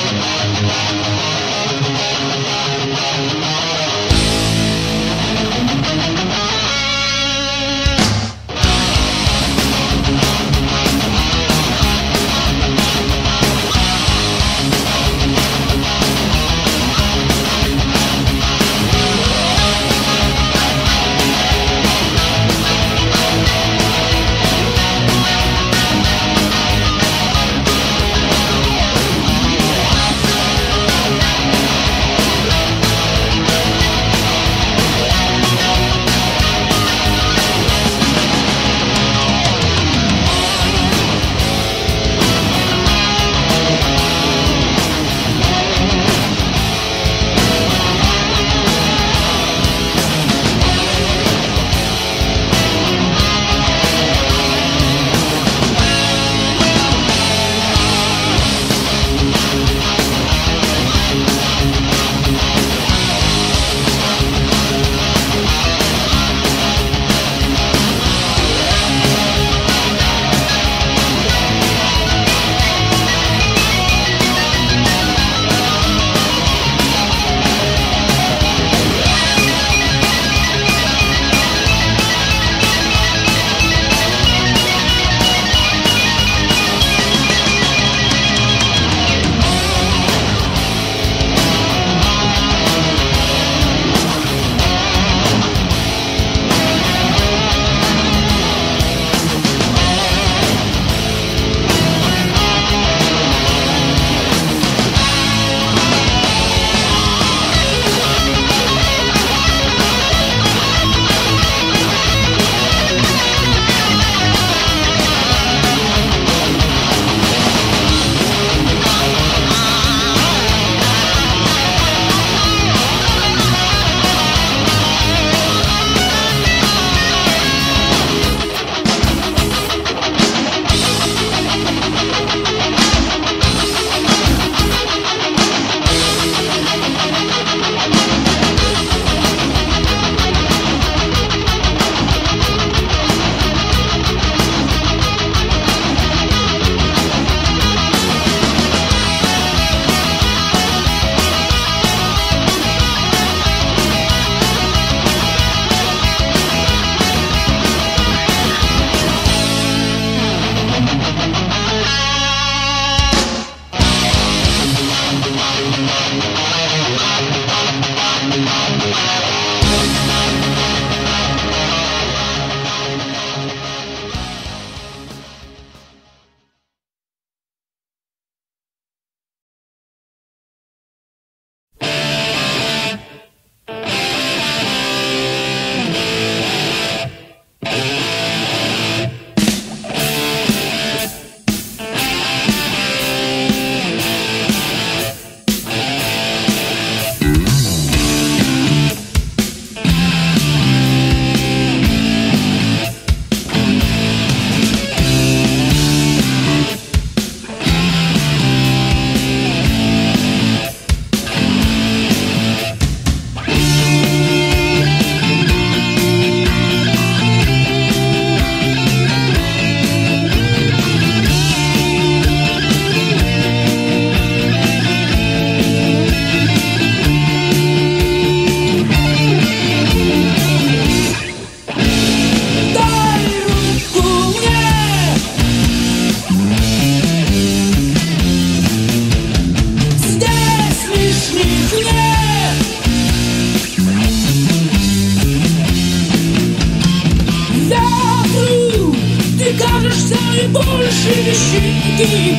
больше щеки.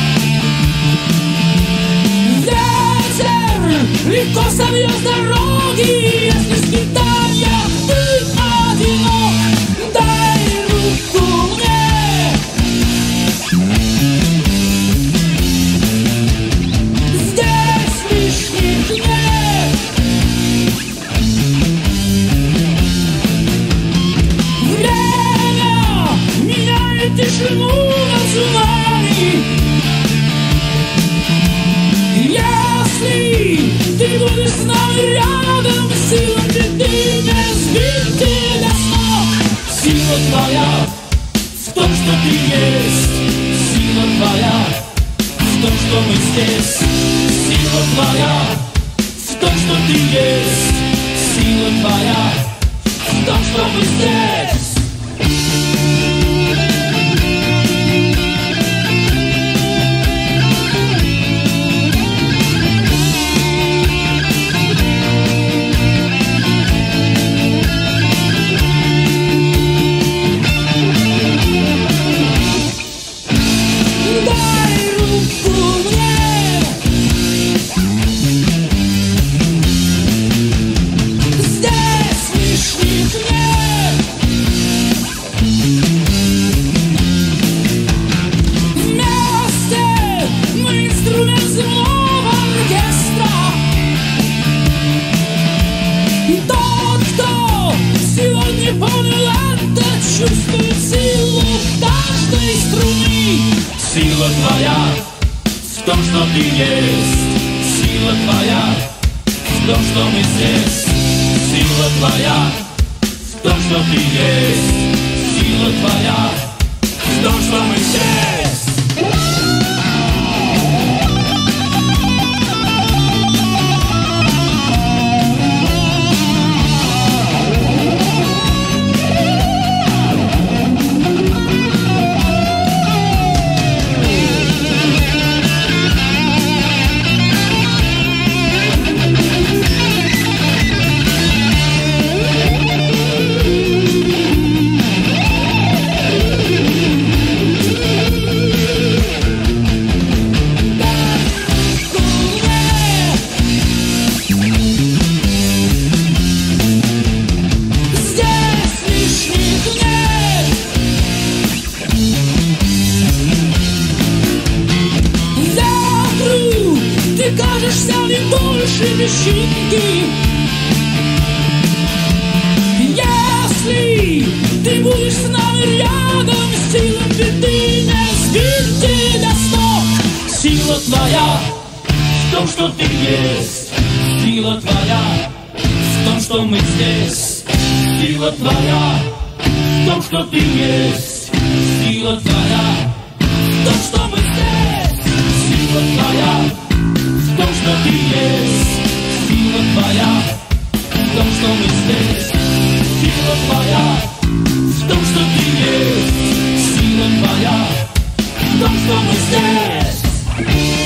Ветер легко собьет с дороги, если скитания ты одинок. Дай руку мне. Здесь лишних нет. Время меняет тишину над цунами. Если ты будешь с нами рядом, сила беды не сбит тебя с ног. Сила твоя в том, что ты есть. Сила твоя в том, что мы здесь. твоя в том, что ты есть. Сила твоя в том, что мы здесь. Чувствует силу в каждой струне. Сила твоя в том, что ты есть. Сила твоя в том, что мы здесь. Сила твоя в том, что ты есть. Сила твоя в том, что мы здесь. Кажешься не больше песчинки. Если ты будешь с нами рядом, сила беды не сбит тебя с ног. Сила твоя в том, что ты есть. Сила твоя в том, что мы здесь. Сила твоя в том, что ты есть. Сила твоя в том, что мы здесь. Сила твоя в том, что ты есть. Сила твоя в том, что мы здесь. Сила твоя в том, что ты есть. Сила твоя в том, что мы здесь.